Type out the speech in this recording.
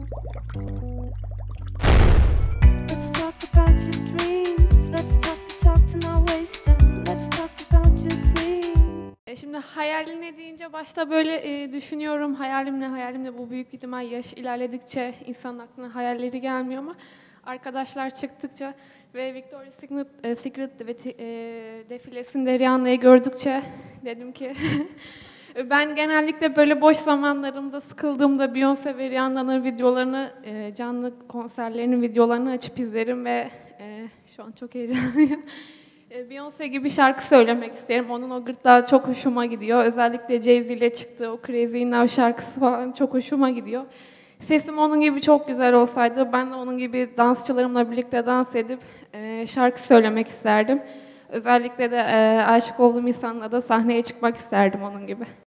Let's talk about your dreams. Let's talk to not wasting. Let's talk about your dreams. Şimdi hayalin ne deyince başta böyle düşünüyorum, hayalim ne bu büyük ihtimal yaş ilerledikçe insanın aklına hayalleri gelmiyor ama arkadaşlar çıktıkça ve Victoria's Secret defilesinde Rihanna'yı gördükçe dedim ki ben genellikle böyle boş zamanlarımda sıkıldığımda Beyoncé ve Rihanna'nın videolarını, canlı konserlerinin videolarını açıp izlerim ve şu an çok heyecanlıyım. Beyoncé gibi şarkı söylemek isterim. Onun o gırtlağı çok hoşuma gidiyor. Özellikle Jay-Z ile çıktığı o Crazy in Love şarkısı falan çok hoşuma gidiyor. Sesim onun gibi çok güzel olsaydı ben de onun gibi dansçılarımla birlikte dans edip şarkı söylemek isterdim. Özellikle de aşık olduğum insanla da sahneye çıkmak isterdim onun gibi.